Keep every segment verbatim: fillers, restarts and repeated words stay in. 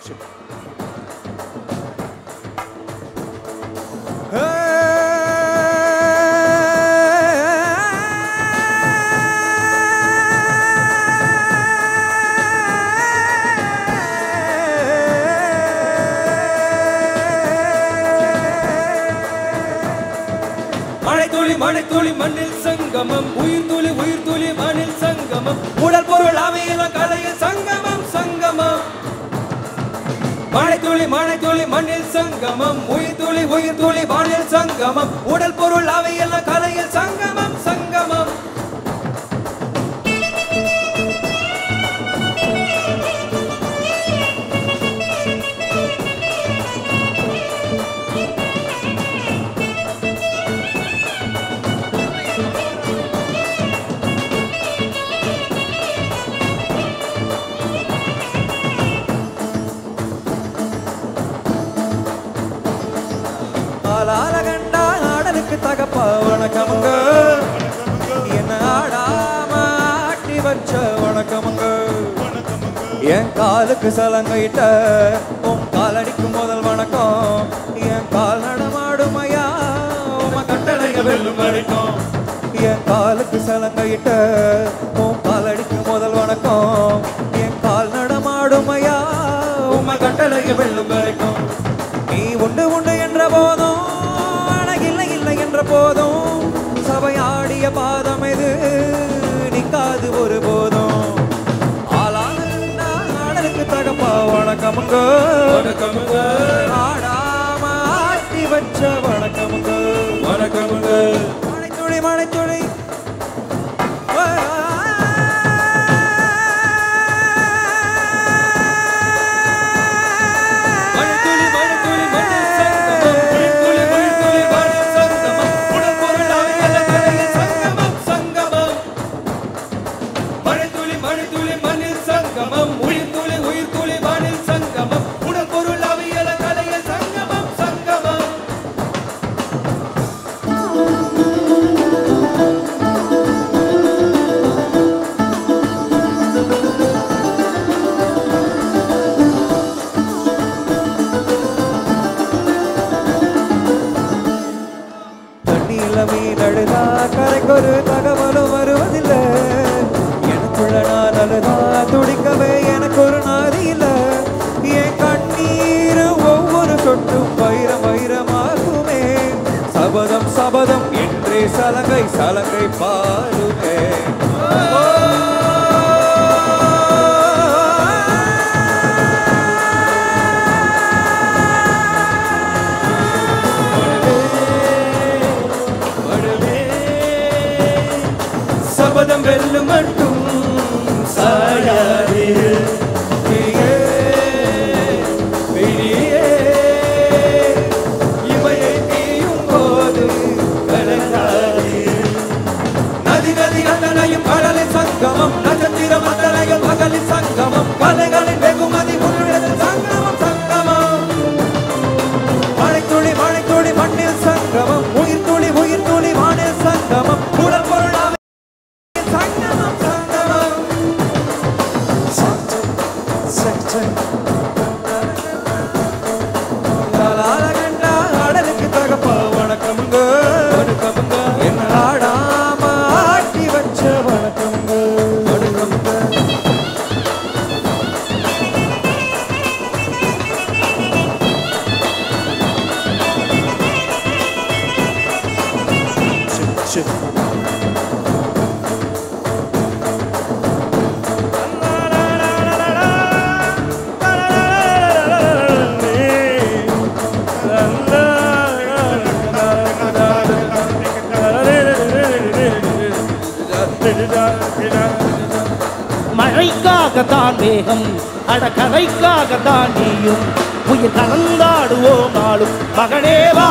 மழைத்துளி மண்ணில் சங்கமம் உயிர் துளி உயிர் துளி மண்ணில் சங்கமம் உடல் பொருள் அவையெல்லாம் கலையில் சங்கமம் சங்கமம் மழைத்துளி மழைத்துளி மண்ணில் சங்கமம் உயிர் துளி உயிர் துளி மண்ணில் சங்கமம் உடல் பொருள் அவையெல்லாம் கலையில் சங்கமம் சங்கமம் தகப்பா வணக்கமுங்க என்ன ஆடாம ஆட்டி வச்ச வணக்கமுங்க என் காலுக்கு சலங்கையிட்ட உன் காலடிக்கும் முதல் வணக்கம் என் கால் நடமாடும் ஐயா உம கட்டளைக வெல்லும் வரைக்கும் என் காலுக்கு சலங்கையிட்ட உன் காலடிக்கும் முதல் வணக்கம் என் கால் நடமாடும் ஐயா உம கட்டளைக வெல்லும் வரைக்கும் நீ உண்டு உண்டு என்ற போதும் என்ற போதும் சபையாடிய பாதம் இது நிக்காது ஒரு போதும் ஆளாளுக்கு தகப்பா வணக்கமுங்க வணக்கமுங்க ஆடாம ஆட்டி வச்ச வணக்கமுங்க வணக்கமுங்க மழைத்துளி மழைத்துளி கரைக்கொரு தகவலும் வருவதில்லை எனக்குள்ள நான் அழுதா துடிக்கவே எனக்கு ஒரு நாதி இல்லை என் கண்ணீர் ஒவ்வொரு சொட்டும் வைரம் வைரமாகுமே சபதம் சபதம் என்றே சலங்கை சலங்கை பாருமே சபதம் வெல்ல மட்டும் சாயாதே இவையை தீயும் போது கலங்காதே நதி நதி அத்தனையும் கடலின் சங்கமம் நட்சத்திரம் அத்தனையும் பகலின் சங்கமம் கலைகளின் வெகுமதி உன்னிடத்தில் சங்கமம் சங்கமம் மழைத்துளி மழைத்துளி மண்ணில் சங்கமம் உயிர் துளி உயிர் துளி வானில் சங்கமம் உடல் பொருள் ஆடலுக்கு தகப்பா வணக்கமுங்க வணக்கமுங்க என்ன ஆடாம ஆட்டி வச்ச வணக்கமுங்க வணக்கமுங்க மழைக்காகத்தான் வேகம் அடக்கரைக்காகத்தான் நீயும் உயிர் கலந்தாடுவோம் நாளும் மகனேவா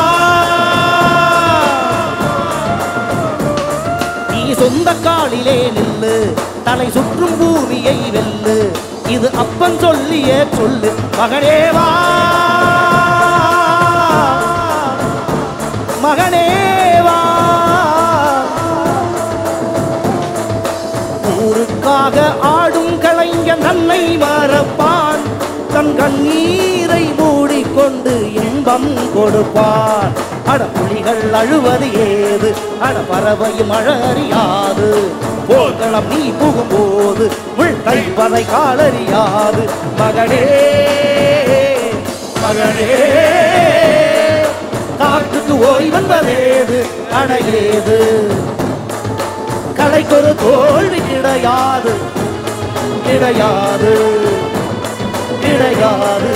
நீ சொந்த காலிலே நில்லு தலை சுற்றும் பூமியை வெல்லு இது அப்பன் சொல்லியே சொல்லு மகனேவா மகனேவா ஊருக்காக ஆடும் கலைஞன் தன்னை மறப்பான் தன் கண்ணீரை மூடிக்கொண்டு இன்பம் கொடுப்பார். அட புலிகள் அழுவது ஏது, அட பறவையும் அழ அறியாது. போர்க்களம் நீ புகும்போது உள் கைப்பதை காலறியாது. மகனே மகனே காற்றுக்கு ஓய்வென்பதேது, அடையேது கலைக்கொரு தோல்வி கிடையாது, கிடையாது கிடையாது.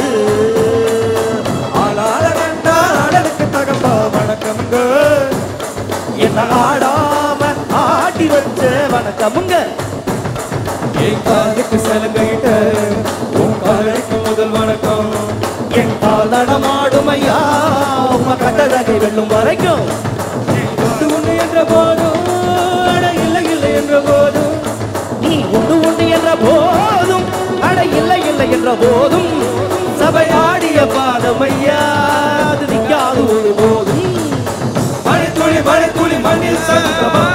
ஆளால கண்டா ஆடலுக்கு தகப்பா வணக்கமுங்க. என்ன ஆடாம ஆட்டி வச்ச வணக்கமுங்க. என் காலுக்கு சலங்கையிட்ட உன் காலுக்கு முதல் வணக்கம். என் கால் நடமாடும் ஐயா உம்ம கட்டழகை வெல்லும் வரைக்கும். உண்டு உண்டு என்ற போதும் அட இல்லை இல்லை என்ற போதும், நீ உண்டு உண்டு என்ற போதும் அட இல்லை இல்லை என்ற போதும் சபையாடிய பாதம் ஐயா அது நிற்காது ஒரு போதும். மழை துளி மழை துளி மண்ணில் சங்கமம்